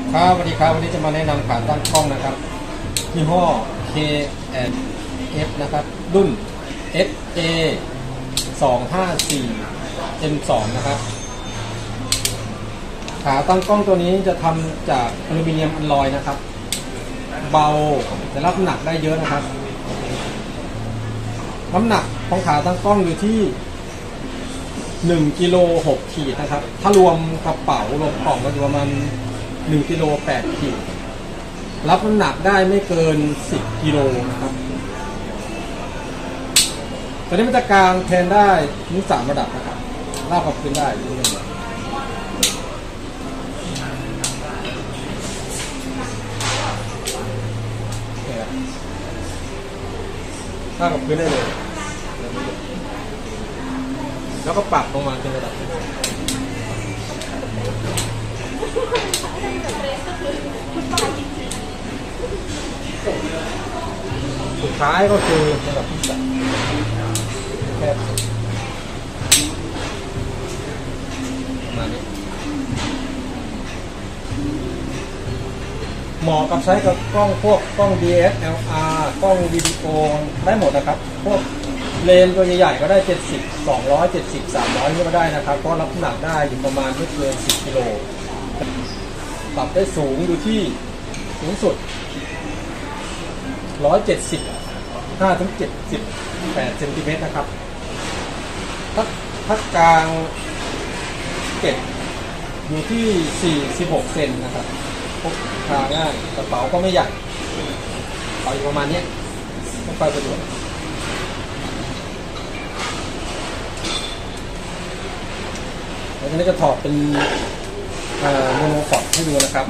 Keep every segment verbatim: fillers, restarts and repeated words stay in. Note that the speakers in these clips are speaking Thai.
ครับสวัสดีครับวันนี้จะมาแนะนำขาตั้งกล้องนะครับยี่ห้อ เค แอนด์ เอฟ นะครับรุ่น เอฟ เอ สองห้าสี่ เอ็ม สอง นะครับขาตั้งกล้องตัวนี้จะทำจากอลูมิเนียมอลลอยนะครับเบาแต่รับหนักได้เยอะนะครับน้ำหนักของขาตั้งกล้องอยู่ที่หนึ่งกิโลหกขีดนะครับถ้ารวมกระเป๋ารวมกล่องก็อยู่ประมาณหนึ่งกิโลแปดขีดรับน้ำหนักได้ไม่เกินสิบกิโลนะครับตอนนี้มันจะกางแทนได้นิ้วสามระดับนะครับลากกับพื้นได้ด้วยลากกับพื้นได้เลยแล้วก็ปรับลงมาเป็นระดับสุดท้ายก็คือระดับที่สามแค่ประมาณนี้เหมาะกับใช้กับกล้องพวกกล้อง ดี เอส แอล อาร์ กล้องวิดีโอได้หมดนะครับพวกเลนส์ตัวใหญ่ๆก็ได้เจ็ดสิบ สองร้อยเจ็ดสิบ สามร้อยนี่ก็ได้นะครับเพราะรับน้ำหนักได้อยู่ประมาณไม่เกินสิบกิโลปรับได้สูงอยู่ที่สูงสุดหนึ่งร้อยเจ็ดสิบ ห้าถึงเจ็ดสิบแปดเซนติเมตรนะครับถ้าถ้ากลางเก็บอยู่ที่สี่สิบหกเซนนะครับพกพาง่ายกระเป๋าก็ไม่ใหญ่กระเป๋าอยู่ประมาณนี้ไม่ค่อยสะดวกแล้วทีนี้จะถอดเป็นโมโนพอดให้ดูนะครับ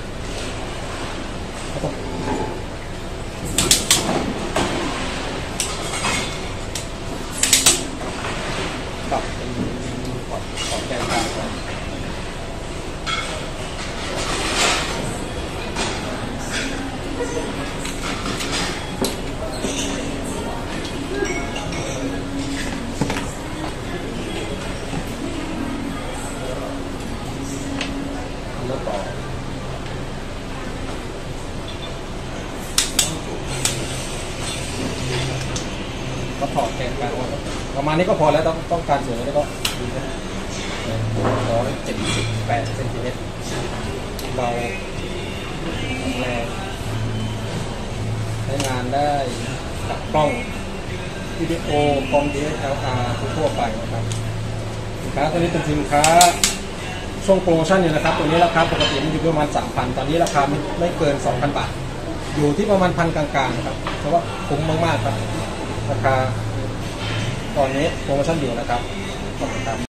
ปรับเป็นพอดพอดแกนกลางแล้วต่อก็ถอดแกนกลางประมาณนี้ก็พอแล้วต้องต้องการสวยแล้วก็ดีนะร้อยเจ็ดสิบแปดเซนติเมตรเบาแรงใช้งานได้กับกล้องวิดีโอกล้อง ดี เอส แอล อาร์ ทั่วไปนะครับสินค้าตัวนี้เป็นสินค้าช่วงโปรโมชั่นอยู่นะครับตัวนี้ราคาปกติมันอยู่ประมาณ สามพัน ตอนนี้ราคาไม่ไม่เกิน สองพัน บาทอยู่ที่ประมาณพันกลางๆนะครับเพราะว่าคุ้มมากๆครับราคาตอนนี้โปรโมชั่นอยู่นะครับขอบคุณครับ